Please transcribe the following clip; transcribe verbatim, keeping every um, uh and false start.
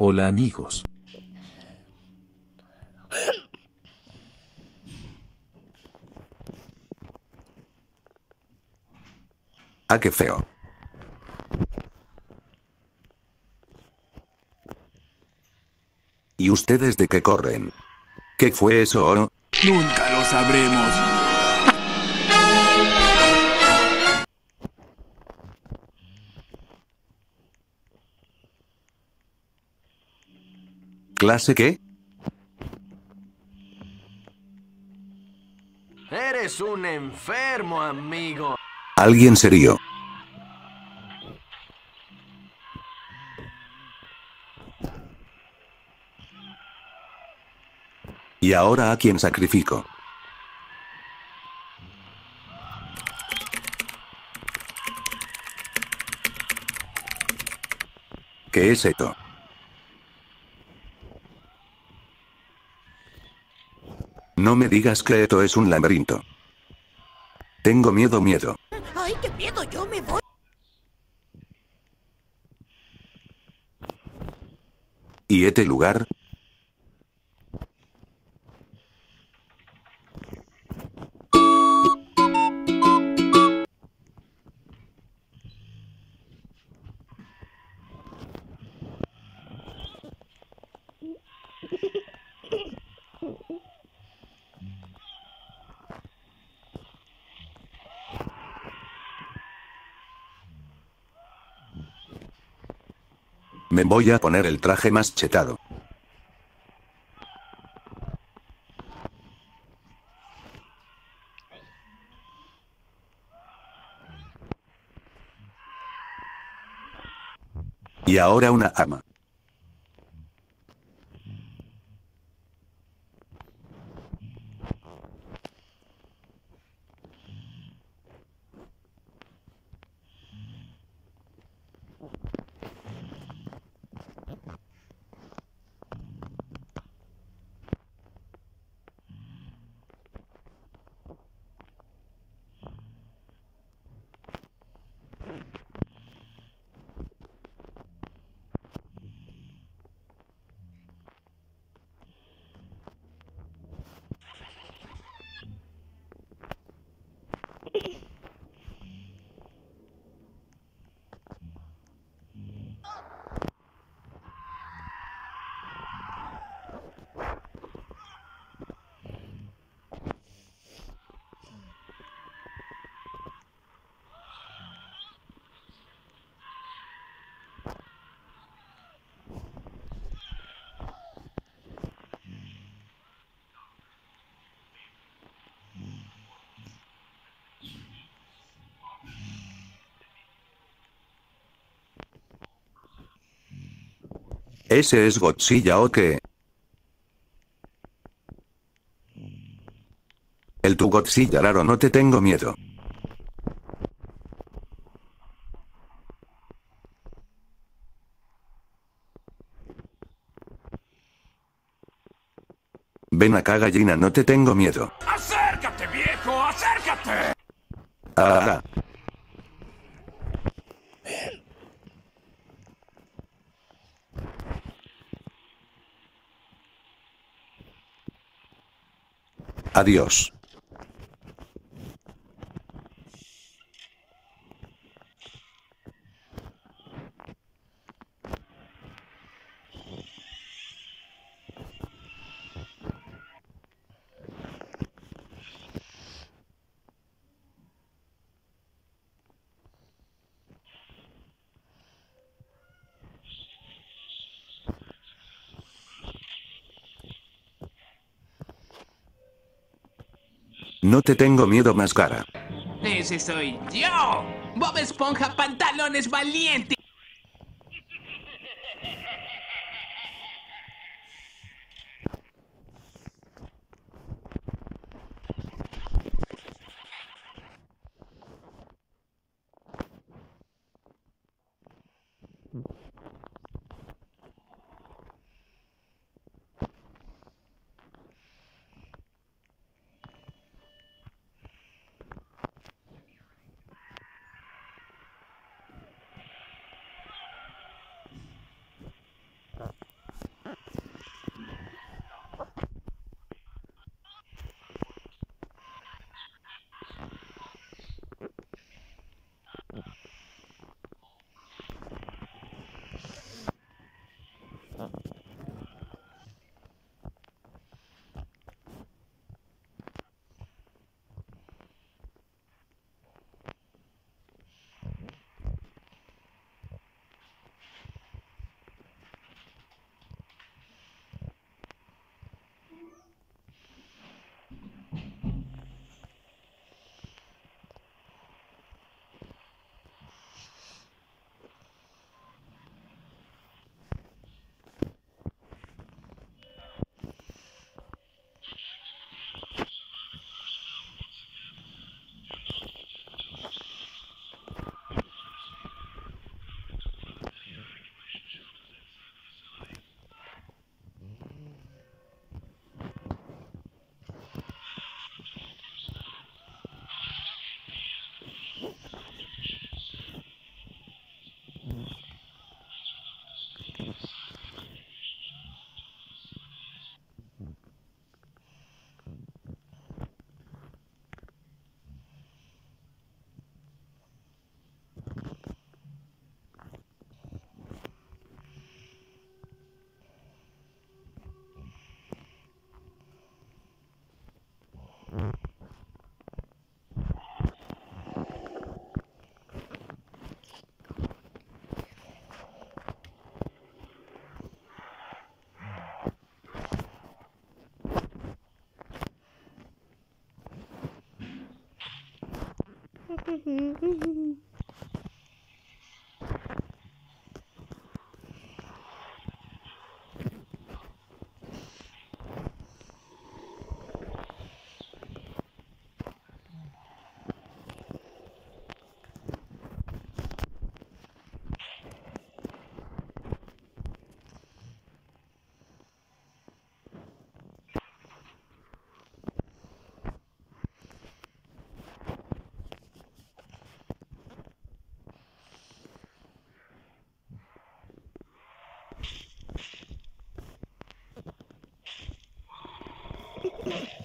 Hola amigos. Ah, qué feo. ¿Y ustedes de qué corren? ¿Qué fue eso, oh? Nunca lo sabremos. ¿Clase qué? Eres un enfermo, amigo. ¿Alguien serio? ¿Y ahora a quién sacrifico? ¿Qué es esto? No me digas que esto es un laberinto. Tengo miedo, miedo. ¡Ay, qué miedo! ¡Yo me voy! ¿Y este lugar? Me voy a poner el traje más chetado. Y ahora una ama. ¿Ese es Godzilla o qué? El tu Godzilla raro, no te tengo miedo. Ven acá, gallina, no te tengo miedo. ¡Acércate, viejo! ¡Acércate! Ah, adiós. No te tengo miedo, más cara. Ese soy yo. Bob Esponja Pantalones Valiente. Yeah.